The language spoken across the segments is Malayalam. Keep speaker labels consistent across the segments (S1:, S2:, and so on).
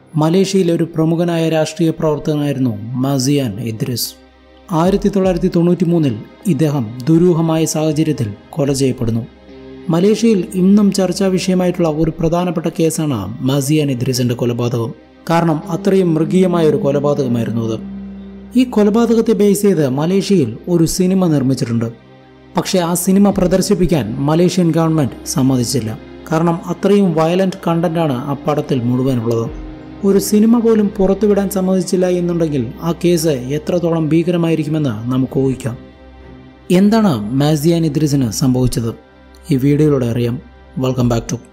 S1: മലേഷ്യയിലെ ഒരു പ്രമുഖനായ രാഷ്ട്രീയ പ്രവർത്തകനായിരുന്നു മസിയാൻ ഇദ്രിസ്. 1993 ഇദ്ദേഹം ദുരൂഹമായ സാഹചര്യത്തിൽ കൊല ചെയ്യപ്പെടുന്നു. മലേഷ്യയിൽ ഇന്നും ചർച്ചാ വിഷയമായിട്ടുള്ള ഒരു പ്രധാനപ്പെട്ട കേസാണ് മസിയാൻ ഇദ്രിസിന്റെ കൊലപാതകം. കാരണം അത്രയും മൃഗീയമായ ഒരു കൊലപാതകമായിരുന്നു അത്. ഈ കൊലപാതകത്തെ ബേസ് ചെയ്ത് മലേഷ്യയിൽ ഒരു സിനിമ നിർമ്മിച്ചിട്ടുണ്ട്. പക്ഷേ ആ സിനിമ പ്രദർശിപ്പിക്കാൻ മലേഷ്യൻ ഗവൺമെന്റ് സമ്മതിച്ചില്ല. കാരണം അത്രയും വയലന്റ് കണ്ടന്റാണ് ആ പടത്തിൽ മുഴുവനുള്ളത്. ഒരു സിനിമ പോലും പുറത്തുവിടാൻ സമ്മതിച്ചില്ല എന്നുണ്ടെങ്കിൽ ആ കേസ് എത്രത്തോളം ഭീകരമായിരിക്കുമെന്ന് നമുക്ക് ഊഹിക്കാം. എന്താണ് മസിയാൻ ഇദ്രിസിന് സംഭവിച്ചത്? ഈ വീഡിയോയിലൂടെ അറിയാം. വെൽക്കം ബാക്ക് ടു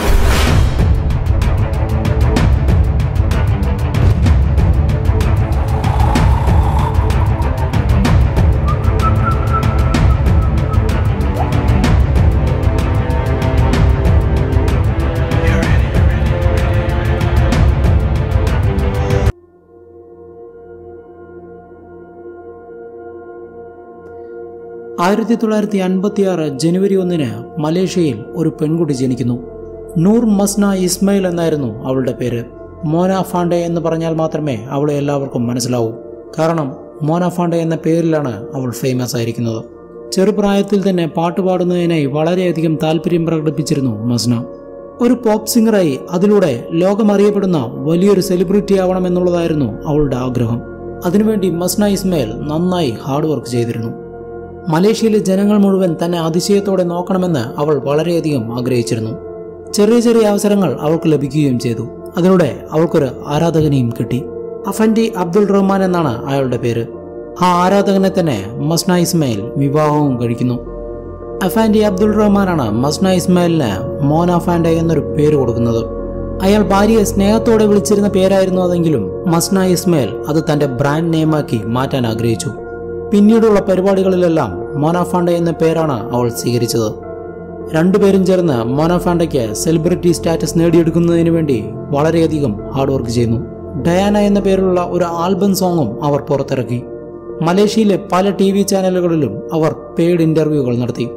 S1: 1956 ജനുവരി 1 മലേഷ്യയിൽ ഒരു പെൺകുട്ടി ജനിക്കുന്നു. നൂർ മസ്ന ഇസ്മയിൽ എന്നായിരുന്നു അവളുടെ പേര്. മോന ഫാൻഡെ എന്ന് പറഞ്ഞാൽ മാത്രമേ അവളെ എല്ലാവർക്കും മനസ്സിലാവൂ. കാരണം മോന ഫാൻഡെ എന്ന പേരിലാണ് അവൾ ഫേമസ് ആയിരിക്കുന്നത്. ചെറുപ്രായത്തിൽ തന്നെ പാട്ട് പാടുന്നതിനായി വളരെയധികം താല്പര്യം പ്രകടിപ്പിച്ചിരുന്നു മസ്ന. ഒരു പോപ്പ് സിംഗറായി അതിലൂടെ ലോകമറിയപ്പെടുന്ന വലിയൊരു സെലിബ്രിറ്റി ആവണമെന്നുള്ളതായിരുന്നു അവളുടെ ആഗ്രഹം. അതിനുവേണ്ടി മസ്ന ഇസ്മയിൽ നന്നായി ഹാർഡ് വർക്ക് ചെയ്തിരുന്നു. മലേഷ്യയിലെ ജനങ്ങൾ മുഴുവൻ തന്നെ അതിശയത്തോടെ നോക്കണമെന്ന് അവൾ വളരെയധികം ആഗ്രഹിച്ചിരുന്നു. ചെറിയ ചെറിയ അവസരങ്ങൾ അവൾക്ക് ലഭിക്കുകയും ചെയ്തു. അതിലൂടെ അവൾക്കൊരു ആരാധകനെയും കിട്ടി. അഫൻഡി അബ്ദുൾ റഹ്മാൻ എന്നാണ് അയാളുടെ പേര്. ആ ആരാധകനെ തന്നെ മസ്ന ഇസ്മയിൽ വിവാഹവും കഴിക്കുന്നു. അഫൻഡി അബ്ദുൾ റഹ്മാനാണ് മസ്ന ഇസ്മയിലിന് മോന ഫാൻഡെ എന്നൊരു പേര് കൊടുക്കുന്നത്. അയാൾ ഭാര്യയെ സ്നേഹത്തോടെ വിളിച്ചിരുന്ന പേരായിരുന്നു അതെങ്കിലും മസ്ന ഇസ്മയിൽ അത് തന്റെ ബ്രാൻഡ് നെയിമാക്കി മാറ്റാൻ ആഗ്രഹിച്ചു. പിന്നീടുള്ള പരിപാടികളിലെല്ലാം മോന ഫാൻഡെ എന്ന പേരാണ് അവൾ സ്വീകരിച്ചത്. രണ്ടുപേരും ചേർന്ന് മോന ഫാൻഡയ്ക്ക് സെലിബ്രിറ്റി സ്റ്റാറ്റസ് നേടിയെടുക്കുന്നതിന് വേണ്ടി വളരെയധികം ഹാർഡ് വർക്ക് ചെയ്യുന്നു. ഡയാന എന്ന പേരുള്ള ഒരു ആൽബം സോങ്ങും അവർ പുറത്തിറക്കി. മലേഷ്യയിലെ പല TV ചാനലുകളിലും അവർ പെയ്ഡ് ഇന്റർവ്യൂകൾ നടത്തി.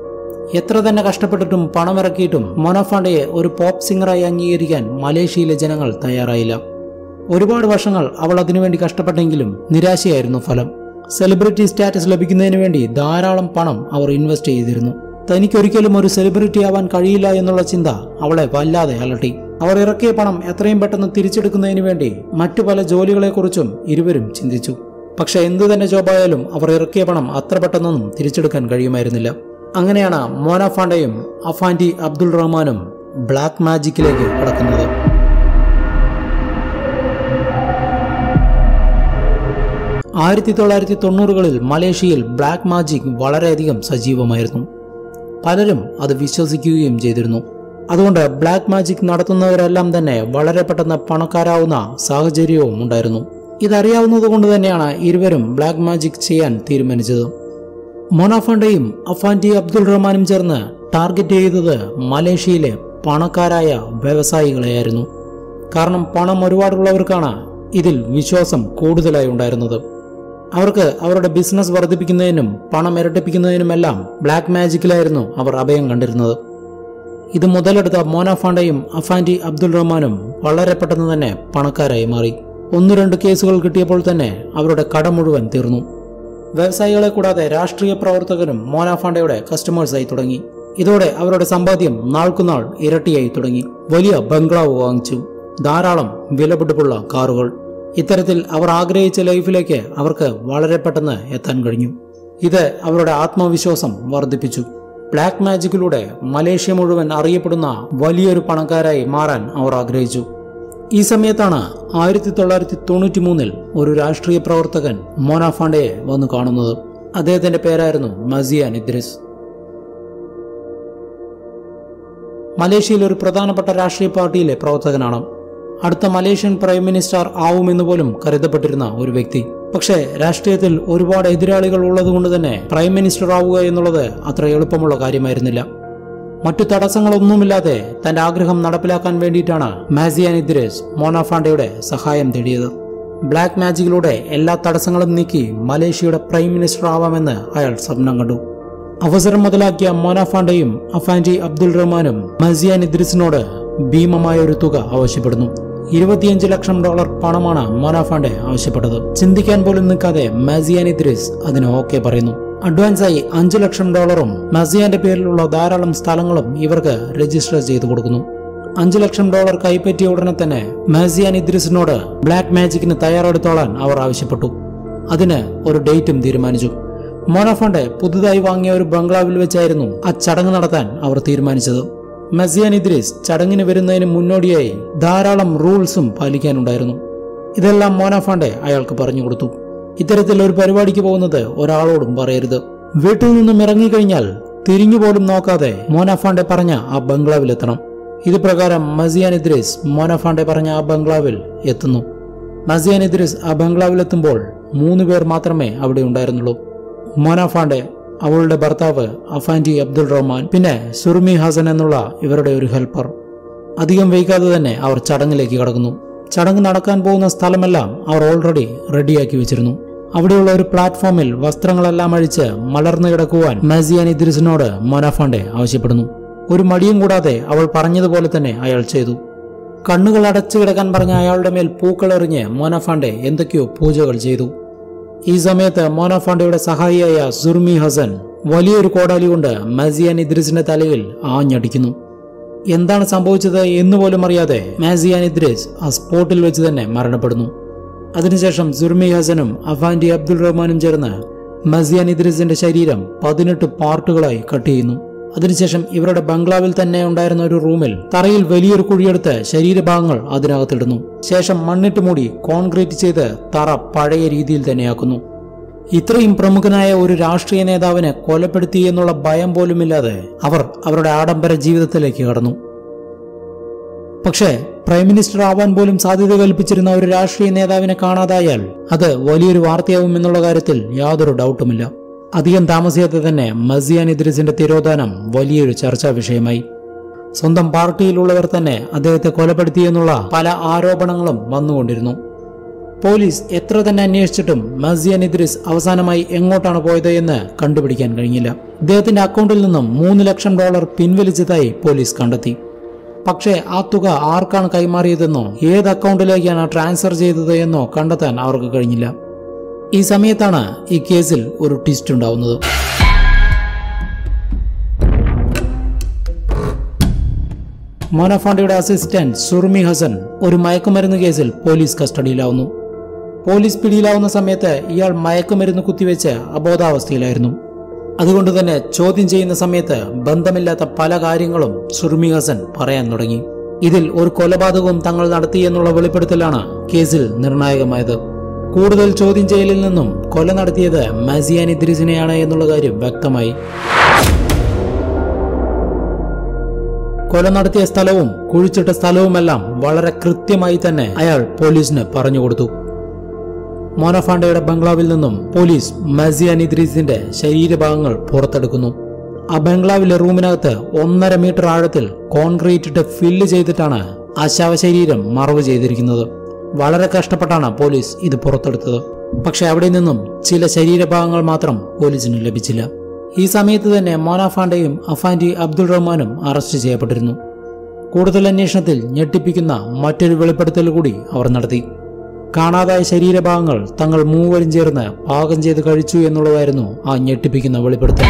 S1: എത്ര തന്നെ കഷ്ടപ്പെട്ടിട്ടും പണമിറക്കിയിട്ടും മോന ഫാൻഡയെ ഒരു പോപ്പ് സിംഗറായി അംഗീകരിക്കാൻ മലേഷ്യയിലെ ജനങ്ങൾ തയ്യാറായില്ല. ഒരുപാട് വർഷങ്ങൾ അവൾ അതിനുവേണ്ടി കഷ്ടപ്പെട്ടെങ്കിലും നിരാശയായിരുന്നു ഫലം. സെലിബ്രിറ്റി സ്റ്റാറ്റസ് ലഭിക്കുന്നതിന് വേണ്ടി ധാരാളം പണം അവർ ഇൻവെസ്റ്റ് ചെയ്തിരുന്നു. തനിക്കൊരിക്കലും ഒരു സെലിബ്രിറ്റി ആവാൻ കഴിയില്ല എന്നുള്ള ചിന്ത അവളെ വല്ലാതെ അലട്ടി. അവർ ഇറക്കിയ പണം എത്രയും പെട്ടെന്ന് തിരിച്ചെടുക്കുന്നതിന് വേണ്ടി മറ്റു പല ജോലികളെക്കുറിച്ചും ഇരുവരും ചിന്തിച്ചു. പക്ഷെ എന്തു തന്നെ ജോബായാലും അവർ ഇറക്കിയ പണം അത്ര പെട്ടെന്നൊന്നും തിരിച്ചെടുക്കാൻ കഴിയുമായിരുന്നില്ല. അങ്ങനെയാണ് മോന ഫാൻഡയും അഫാൻഡി അബ്ദുൾ റഹ്മാനും ബ്ലാക്ക് മാജിക്കിലേക്ക് കടക്കുന്നത്. 1990കളിൽ മലേഷ്യയിൽ ബ്ലാക്ക് മാജിക് വളരെയധികം സജീവമായിരുന്നു. പലരും അത് വിശ്വസിക്കുകയും ചെയ്തിരുന്നു. അതുകൊണ്ട് ബ്ലാക്ക് മാജിക് നടത്തുന്നവരെല്ലാം തന്നെ വളരെ പെട്ടെന്ന് പണക്കാരാവുന്ന സാഹചര്യവും ഉണ്ടായിരുന്നു. ഇതറിയാവുന്നതുകൊണ്ട് തന്നെയാണ് ഇരുവരും ബ്ലാക്ക് മാജിക് ചെയ്യാൻ തീരുമാനിച്ചത്. മോന ഫാൻഡയും അഫാൻഡി അബ്ദുൾ റഹ്മാനും ചേർന്ന് ടാർഗറ്റ് ചെയ്തത് മലേഷ്യയിലെ പണക്കാരായ വ്യവസായികളെയായിരുന്നു. കാരണം പണം ഒരുപാടുള്ളവർക്കാണ് ഇതിൽ വിശ്വാസം കൂടുതലായി ഉണ്ടായിരുന്നത്. അവർക്ക് അവരുടെ ബിസിനസ് വർദ്ധിപ്പിക്കുന്നതിനും പണം ഇരട്ടിപ്പിക്കുന്നതിനുമെല്ലാം ബ്ലാക്ക് മാജിക്കിലായിരുന്നു അവർ അഭയം കണ്ടിരുന്നത്. ഇത് മുതലെടുത്ത മോന ഫാൻഡയും അഫാൻഡി അബ്ദുൾ റഹ്മാനും വളരെ പെട്ടെന്ന് തന്നെ പണക്കാരായി മാറി. 1-2 കേസുകൾ കിട്ടിയപ്പോൾ തന്നെ അവരുടെ കടം മുഴുവൻ തീർന്നു. വ്യവസായികളെ കൂടാതെ രാഷ്ട്രീയ പ്രവർത്തകരും മോന ഫാൻഡയുടെ കസ്റ്റമേഴ്സായി തുടങ്ങി. ഇതോടെ അവരുടെ സമ്പാദ്യം നാൾക്കുനാൾ ഇരട്ടിയായി തുടങ്ങി. വലിയ ബംഗ്ലാവ് വാങ്ങിച്ചു, ധാരാളം വിലപിടിപ്പുള്ള കാറുകൾ. ഇത്തരത്തിൽ അവർ ആഗ്രഹിച്ച ലൈഫിലേക്ക് അവർക്ക് വളരെ പെട്ടെന്ന് എത്താൻ കഴിഞ്ഞു. ഇത് അവരുടെ ആത്മവിശ്വാസം വർദ്ധിപ്പിച്ചു. ബ്ലാക്ക് മാജിക്കിലൂടെ മലേഷ്യ മുഴുവൻ അറിയപ്പെടുന്ന വലിയൊരു പണക്കാരായി മാറാൻ അവർ ആഗ്രഹിച്ചു. ഈ സമയത്താണ് 1993 ഒരു രാഷ്ട്രീയ പ്രവർത്തകൻ മോന ഫാൻഡയെ വന്നു കാണുന്നത്. അദ്ദേഹത്തിന്റെ പേരായിരുന്നു മസിയാൻ ഇദ്രിസ്. മലേഷ്യയിലെ ഒരു പ്രധാനപ്പെട്ട രാഷ്ട്രീയ പാർട്ടിയിലെ പ്രവർത്തകനാണ്. അടുത്ത മലേഷ്യൻ പ്രൈം മിനിസ്റ്റർ ആവുമെന്ന് പോലും കരുതപ്പെട്ടിരുന്ന ഒരു വ്യക്തി. പക്ഷേ രാഷ്ട്രീയത്തിൽ ഒരുപാട് എതിരാളികൾ ഉള്ളതുകൊണ്ട് തന്നെ പ്രൈം മിനിസ്റ്റർ ആവുക എന്നുള്ളത് അത്ര എളുപ്പമുള്ള കാര്യമായിരുന്നില്ല. മറ്റു തടസ്സങ്ങളൊന്നുമില്ലാതെ തന്റെ ആഗ്രഹം നടപ്പിലാക്കാൻ വേണ്ടിയിട്ടാണ് മസിയാൻ ഇദ്രിസ് മോന ഫാൻഡയുടെ സഹായം തേടിയത്. ബ്ലാക്ക് മാജിക്കിലൂടെ എല്ലാ തടസ്സങ്ങളും നീക്കി മലേഷ്യയുടെ പ്രൈം മിനിസ്റ്റർ ആവാമെന്ന് അയാൾ സ്വപ്നം കണ്ടു. അവസരം മുതലാക്കിയ മോന ഫാൻഡയും അഫാൻഡി അബ്ദുൾ റഹ്മാനും മസിയാൻ ഇദ്രിസിനോട് ഭീമമായ ഒരു തുക ആവശ്യപ്പെടുന്നു. $25 ലക്ഷം പണമാണ് മോന ഫാണ്ടെ ആവശ്യപ്പെട്ടത്. ചിന്തിക്കാൻ പോലും നിൽക്കാതെ മസിയാൻ ഇദ്രിസ് അതിന് ഓക്കെ പറയുന്നു. അഡ്വാൻസായി $5 ലക്ഷം മസിയാന്റെ പേരിലുള്ള ധാരാളം സ്ഥലങ്ങളും ഇവർക്ക് രജിസ്റ്റർ ചെയ്തു കൊടുക്കുന്നു. $5 ലക്ഷം കൈപ്പറ്റിയ ഉടനെ തന്നെ മസിയാൻ ഇദ്രിസിനോട് ബ്ലാക്ക് മാജിക്കിന് തയ്യാറെടുത്തോളാൻ അവർ ആവശ്യപ്പെട്ടു. അതിന് ഒരു ഡേറ്റും തീരുമാനിച്ചു. മോന ഫാണ്ടെ പുതുതായി വാങ്ങിയ ഒരു ബംഗ്ലാവിൽ വെച്ചായിരുന്നു ആ ചടങ്ങ് നടത്താൻ അവർ തീരുമാനിച്ചത്. മസിയാൻ ഇദ്രിസ് ചടങ്ങിന് വരുന്നതിന് മുന്നോടിയായി ധാരാളം റൂൾസും പാലിക്കാനുണ്ടായിരുന്നു. ഇതെല്ലാം മോന ഫാണ്ടെ അയാൾക്ക് പറഞ്ഞു കൊടുത്തു. ഇത്തരത്തിൽ ഒരു പരിപാടിക്ക് പോകുന്നത് ഒരാളോടും പറയരുത്. വീട്ടിൽ നിന്നും ഇറങ്ങിക്കഴിഞ്ഞാൽ തിരിഞ്ഞുപോലും നോക്കാതെ മോന ഫാണ്ടെ പറഞ്ഞ ആ ബംഗ്ലാവിലെത്തണം. ഇത് പ്രകാരം മസിയാൻ ഇദ്രിസ് മോന ഫാണ്ടെ പറഞ്ഞ ആ ബംഗ്ലാവിൽ എത്തുന്നു. മസിയാൻ ഇദ്രിസ് ആ ബംഗ്ലാവിലെത്തുമ്പോൾ 3 പേർ മാത്രമേ അവിടെ ഉണ്ടായിരുന്നുള്ളൂ. മോന ഫാണ്ടെ, അവളുടെ ഭർത്താവ് അഫാൻഡി അബ്ദുൾ റഹ്മാൻ, പിന്നെ സുർമി ഹസൻ എന്നുള്ള ഇവരുടെ ഒരു ഹെൽപ്പർ. അധികം വൈകാതെ തന്നെ അവർ ചടങ്ങിലേക്ക് കടക്കുന്നു. ചടങ്ങ് നടക്കാൻ പോകുന്ന സ്ഥലമെല്ലാം അവർ ഓൾറെഡി റെഡിയാക്കി വെച്ചിരുന്നു. അവിടെയുള്ള ഒരു പ്ലാറ്റ്ഫോമിൽ വസ്ത്രങ്ങളെല്ലാം അഴിച്ച് മലർന്നു കിടക്കുവാൻ മസിയാൻ ഇദ്രിസിനോട് മോന ഫാണ്ടെ ആവശ്യപ്പെടുന്നു. ഒരു മടിയും കൂടാതെ അവൾ പറഞ്ഞതുപോലെ തന്നെ അയാൾ ചെയ്തു. കണ്ണുകൾ അടച്ചു കിടക്കാൻ പറഞ്ഞ അയാളുടെ മേൽ പൂക്കളെറിഞ്ഞ് മോന ഫാണ്ടെ എന്തൊക്കെയോ പൂജകൾ ചെയ്തു. ഈ സമയത്ത് മോന ഫാണ്ടെയുടെ സഹായിയായ സുർമി ഹസൻ വലിയൊരു കോടാലി കൊണ്ട് മസിയാൻ ഇദ്രിസിന്റെ തലയിൽ ആഞ്ഞടിക്കുന്നു. എന്താണ് സംഭവിച്ചത് എന്നുപോലും അറിയാതെ മസിയാൻ ഇദ്രിസ് ആ സ്പോട്ടിൽ വെച്ച് തന്നെ മരണപ്പെടുന്നു. അതിനുശേഷം സുർമി ഹസനും അഫാൻഡി അബ്ദുൾ റഹ്മാനും ചേർന്ന് മസിയാൻ ഇദ്രിസിന്റെ ശരീരം 18 പാർട്ടുകളായി കട്ട് ചെയ്യുന്നു. അതിനുശേഷം ഇവരുടെ ബംഗ്ലാവിൽ തന്നെ ഉണ്ടായിരുന്ന ഒരു റൂമിൽ തറയിൽ വലിയൊരു കുഴിയെടുത്ത് ശരീരഭാഗങ്ങൾ അതിനകത്തിടുന്നു. ശേഷം മണ്ണിട്ട് മൂടി കോൺക്രീറ്റ് ചെയ്ത് തറ പഴയ രീതിയിൽ തന്നെയാക്കുന്നു. ഇത്രയും പ്രമുഖനായ ഒരു രാഷ്ട്രീയ നേതാവിനെ കൊലപ്പെടുത്തി എന്നുള്ള ഭയം പോലുമില്ലാതെ അവർ അവരുടെ ആഡംബര ജീവിതത്തിലേക്ക് കടന്നു. പക്ഷേ പ്രൈം മിനിസ്റ്റർ ആവാൻ പോലും സാധ്യത കൽപ്പിച്ചിരുന്ന ഒരു രാഷ്ട്രീയ നേതാവിനെ കാണാതായാൽ അത് വലിയൊരു വാർത്തയാവും എന്നുള്ള കാര്യത്തിൽ യാതൊരു ഡൗട്ടുമില്ല. അധികം താമസിയാതെ തന്നെ മസിയാൻ ഇദ്രിസിന്റെ തിരോധാനം വലിയൊരു ചർച്ചാ വിഷയമായി. സ്വന്തം പാർട്ടിയിലുള്ളവർ തന്നെ അദ്ദേഹത്തെ കൊലപ്പെടുത്തിയെന്നുള്ള പല ആരോപണങ്ങളും വന്നുകൊണ്ടിരുന്നു. പോലീസ് എത്ര തന്നെ അന്വേഷിച്ചിട്ടും മസിയാൻ ഇദ്രിസ് അവസാനമായി എങ്ങോട്ടാണ് പോയത് എന്ന് കണ്ടുപിടിക്കാൻ കഴിഞ്ഞില്ല. ഇദ്ദേഹത്തിന്റെ അക്കൗണ്ടിൽ നിന്നും $3 ലക്ഷം പിൻവലിച്ചതായി പോലീസ് കണ്ടെത്തി. പക്ഷേ ആ തുക ആർക്കാണ് കൈമാറിയതെന്നോ ഏത് അക്കൗണ്ടിലേക്കാണ് ട്രാൻസ്ഫർ ചെയ്തത് എന്നോ കണ്ടെത്താൻ അവർക്ക് കഴിഞ്ഞില്ല. ഈ സമയത്താണ് ഈ കേസിൽ ഒരു ട്വിസ്റ്റ് ഉണ്ടാവുന്നത്. മോന ഫാണ്ടെയുടെ അസിസ്റ്റന്റ് സുർമി ഹസൻ ഒരു മയക്കുമരുന്ന് കേസിൽ പോലീസ് കസ്റ്റഡിയിലാവുന്നു. പോലീസ് പിടിയിലാവുന്ന സമയത്ത് ഇയാൾ മയക്കുമരുന്ന് കുത്തിവെച്ച് അബോധാവസ്ഥയിലായിരുന്നു. അതുകൊണ്ട് തന്നെ ചോദ്യം ചെയ്യുന്ന സമയത്ത് ബന്ധമില്ലാത്ത പല കാര്യങ്ങളും സുർമി ഹസൻ പറയാൻ തുടങ്ങി. ഇതിൽ ഒരു കൊലപാതകവും തങ്ങൾ നടത്തിയെന്നുള്ള വെളിപ്പെടുത്തലാണ് കേസിൽ നിർണായകമായത്. കൂടുതൽ ചോദ്യം ചെയ്യലിൽ നിന്നും കൊല നടത്തിയത് മസിയാൻ ഇദ്രിസിനെയാണ് എന്നുള്ള കാര്യം വ്യക്തമായി. കൊല നടത്തിയ സ്ഥലവും കുഴിച്ചിട്ട സ്ഥലവുമെല്ലാം വളരെ കൃത്യമായി തന്നെ അയാൾ പോലീസിന് പറഞ്ഞുകൊടുത്തു. മോന ഫാണ്ടെയുടെ ബംഗ്ലാവിൽ നിന്നും പോലീസ് മസിയാൻ ഇദ്രിസിന്റെ ശരീരഭാഗങ്ങൾ പുറത്തെടുക്കുന്നു. ആ ബംഗ്ലാവിലെ റൂമിനകത്ത് 1.5 മീറ്റർ ആഴത്തിൽ കോൺക്രീറ്റ് ഇട്ട് ഫില്ല് ചെയ്തിട്ടാണ് ആ ശവശരീരം മറവ് ചെയ്തിരിക്കുന്നത്. വളരെ കഷ്ടപ്പെട്ടാണ് പോലീസ് ഇത് പുറത്തെടുത്തത്. പക്ഷെ അവിടെ നിന്നും ചില ശരീരഭാഗങ്ങൾ മാത്രം പോലീസിന് ലഭിച്ചില്ല. ഈ സമയത്ത് തന്നെ മോന ഫാണ്ടെയും അഫാൻഡി അബ്ദുൾ റഹ്മാനും അറസ്റ്റ് ചെയ്യപ്പെട്ടിരുന്നു. കൂടുതൽ അന്വേഷണത്തിൽ ഞെട്ടിപ്പിക്കുന്ന മറ്റൊരു വെളിപ്പെടുത്തൽ കൂടി അവർ നടത്തി. കാണാതായ ശരീരഭാഗങ്ങൾ തങ്ങൾ മൂവരും ചേർന്ന് പാകം ചെയ്ത് കഴിച്ചു എന്നുള്ളതായിരുന്നു ആ ഞെട്ടിപ്പിക്കുന്ന വെളിപ്പെടുത്തൽ.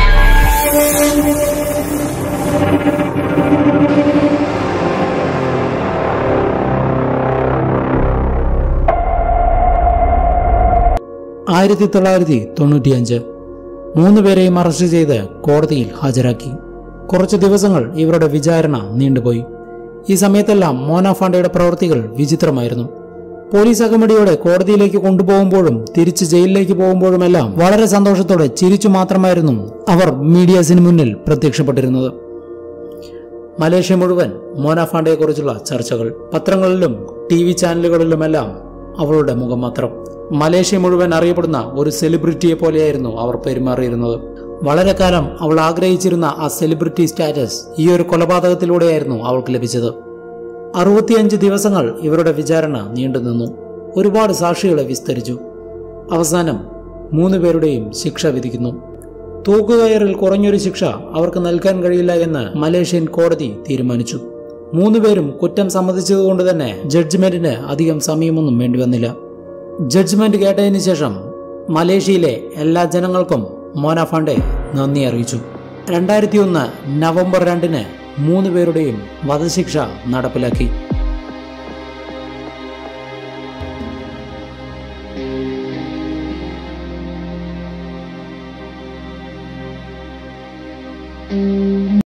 S1: ആയിരത്തി 1995 3 പേരെയും അറസ്റ്റ് ചെയ്ത് കോടതിയിൽ ഹാജരാക്കി. കുറച്ച് ദിവസങ്ങൾ ഇവരുടെ വിചാരണ നീണ്ടുപോയി. ഈ സമയത്തെല്ലാം മോന ഫാണ്ടെയുടെ പ്രവൃത്തികൾ വിചിത്രമായിരുന്നു. പോലീസ് അകമ്പടിയോടെ കോടതിയിലേക്ക് കൊണ്ടുപോകുമ്പോഴും തിരിച്ച് ജയിലിലേക്ക് പോകുമ്പോഴുമെല്ലാം വളരെ സന്തോഷത്തോടെ ചിരിച്ചു മാത്രമായിരുന്നു അവർ മീഡിയാസിന് മുന്നിൽ പ്രത്യക്ഷപ്പെട്ടിരുന്നത്. മലേഷ്യ മുഴുവൻ മോന ഫാണ്ടെയെക്കുറിച്ചുള്ള ചർച്ചകൾ, പത്രങ്ങളിലും TV ചാനലുകളിലുമെല്ലാം അവളുടെ മുഖം മാത്രം. മലേഷ്യ മുഴുവൻ അറിയപ്പെടുന്ന ഒരു സെലിബ്രിറ്റിയെ പോലെയായിരുന്നു അവർ പെരുമാറിയിരുന്നത്. വളരെ കാലം അവൾ ആഗ്രഹിച്ചിരുന്ന ആ സെലിബ്രിറ്റി സ്റ്റാറ്റസ് ഈ ഒരു കൊലപാതകത്തിലൂടെയായിരുന്നു അവൾക്ക് ലഭിച്ചത്. 65 ദിവസങ്ങൾ ഇവരുടെ വിചാരണ നീണ്ടുനിന്നു. ഒരുപാട് സാക്ഷികളെ വിസ്തരിച്ചു. അവസാനം 3 പേരുടെയും ശിക്ഷ വിധിക്കുന്നു. തൂക്കുകയറിൽ കുറഞ്ഞൊരു ശിക്ഷ അവർക്ക് നൽകാൻ കഴിയില്ല എന്ന് മലേഷ്യൻ കോടതി തീരുമാനിച്ചു. 3 പേരും കുറ്റം സമ്മതിച്ചതുകൊണ്ട് തന്നെ ജഡ്ജ്മെന്റിന് അധികം സമയമൊന്നും വേണ്ടിവന്നില്ല. ജഡ്ജ്മെന്റ് കേട്ടതിന് ശേഷം മലേഷ്യയിലെ എല്ലാ ജനങ്ങൾക്കും മോന ഫാണ്ടെ നന്ദി അറിയിച്ചു. 2001 നവംബർ 2 3 പേരുടെയും വധശിക്ഷ നടപ്പിലാക്കി.